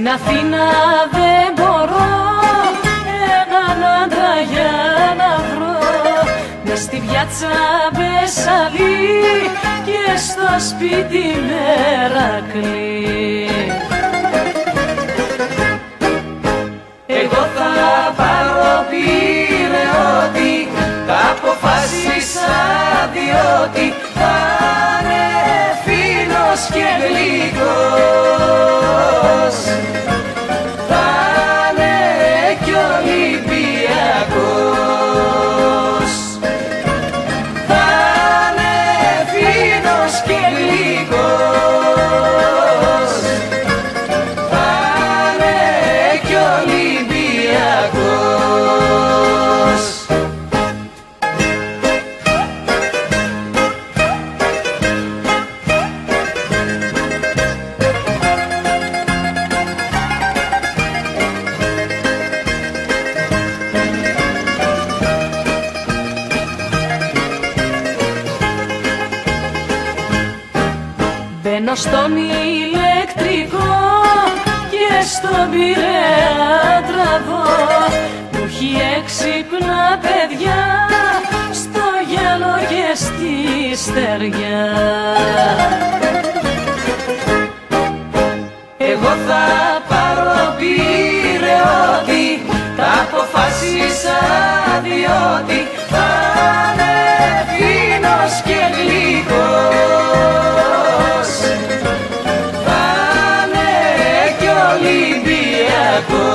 Στην Αθήνα δεν μπορώ έναν άντρα για να βρω, μες στη πιάτσα Μπεσαλή και στο σπίτι Μερακλή. Εγώ θα πάρω πειραιώτη, τα αποφάσισα διότι θα είναι φίνος και γλυκός, θα είναι κι Ολυμπιακός, θα είναι φίνος και γλυκός, θα είναι κι Ολυμπιακός. Μπαίνω στον ηλεκτρικό και στον Πειραιά τραβώ, που έχει έξυπνα παιδιά στο γυαλό και στη στεριά. Εγώ θα πάρω πειραιώτη, τα αποφάσισα διότι θα είναι φίνος και γλυκός, θα είναι κι Ολυμπιακός.